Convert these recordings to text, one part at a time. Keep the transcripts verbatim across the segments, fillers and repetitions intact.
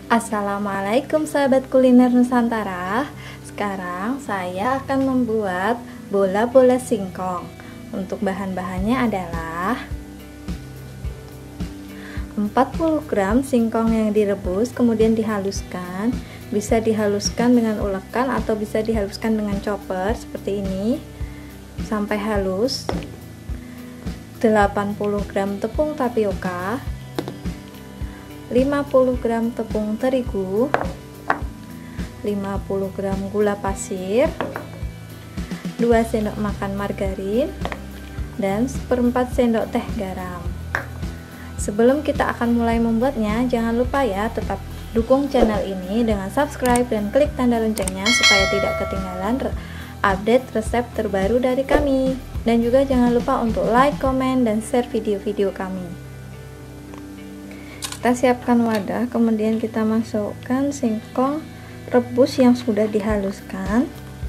Assalamualaikum sahabat kuliner Nusantara. Sekarang saya akan membuat bola-bola singkong. Untuk bahan-bahannya adalah empat puluh gram singkong yang direbus kemudian dihaluskan. Bisa dihaluskan dengan ulekan atau bisa dihaluskan dengan chopper seperti ini sampai halus. Delapan puluh gram tepung tapioka, lima puluh gram tepung terigu, lima puluh gram gula pasir, dua sendok makan margarin, dan seperempat sendok teh garam. Sebelum kita akan mulai membuatnya, jangan lupa ya tetap dukung channel ini dengan subscribe dan klik tanda loncengnya supaya tidak ketinggalan update resep terbaru dari kami. Dan juga jangan lupa untuk like, komen, dan share video-video kami. Kita siapkan wadah, kemudian kita masukkan singkong rebus yang sudah dihaluskan.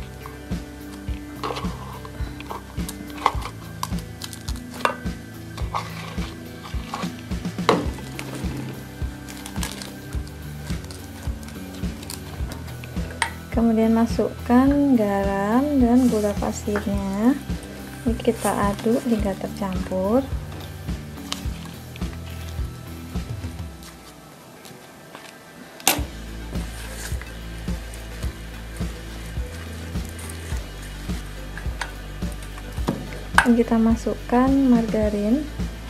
Kemudian masukkan garam dan gula pasirnya. Ini kita aduk hingga tercampur. Dan kita masukkan margarin.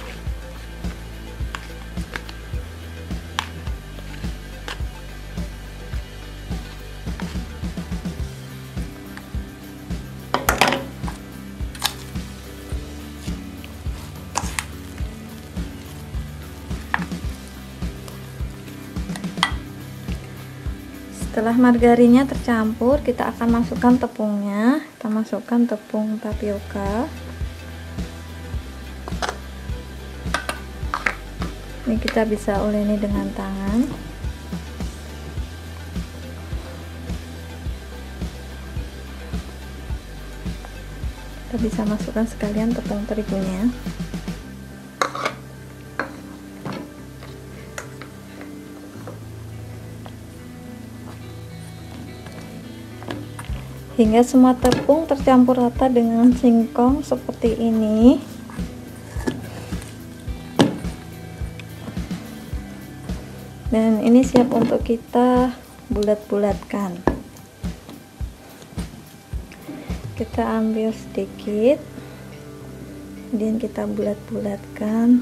Setelah margarinnya tercampur, kita akan masukkan tepungnya. Kita masukkan tepung tapioka. Ini kita bisa uleni dengan tangan. Kita bisa masukkan sekalian tepung terigunya. Hingga semua tepung tercampur rata dengan singkong seperti ini. Dan ini siap untuk kita bulat-bulatkan. Kita ambil sedikit, kemudian kita bulat-bulatkan.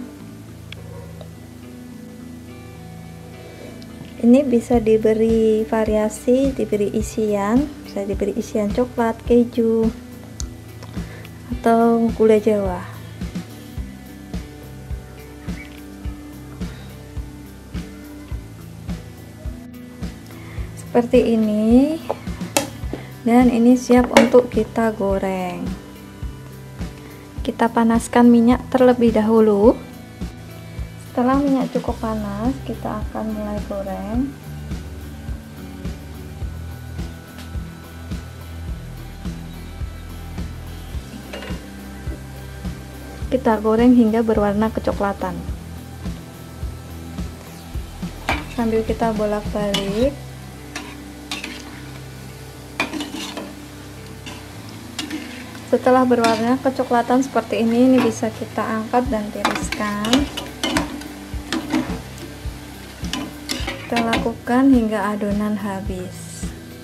Ini bisa diberi variasi, diberi isian, bisa diberi isian coklat, keju, atau gula jawa. Seperti ini. Dan ini siap untuk kita goreng. Kita panaskan minyak terlebih dahulu. Setelah minyak cukup panas, kita akan mulai goreng. Kita goreng hingga berwarna kecoklatan. Sambil kita bolak-balik. Setelah berwarna kecoklatan seperti ini, ini bisa kita angkat dan tiriskan. Kita lakukan hingga adonan habis.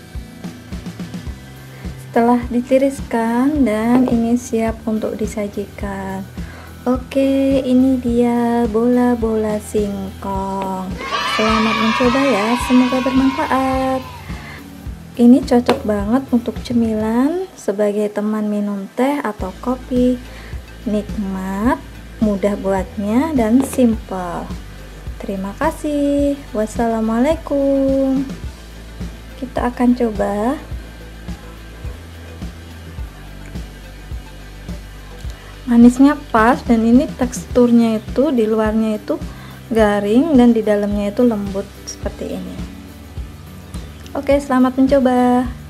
Setelah ditiriskan dan ini siap untuk disajikan. Oke, ini dia bola-bola singkong. Selamat mencoba ya, semoga bermanfaat. Ini cocok banget untuk cemilan sebagai teman minum teh atau kopi. Nikmat, mudah buatnya, dan simple. Terima kasih. Wassalamualaikum. Kita akan coba. Manisnya pas, dan ini teksturnya itu di luarnya itu garing dan di dalamnya itu lembut seperti ini. Oke, selamat mencoba.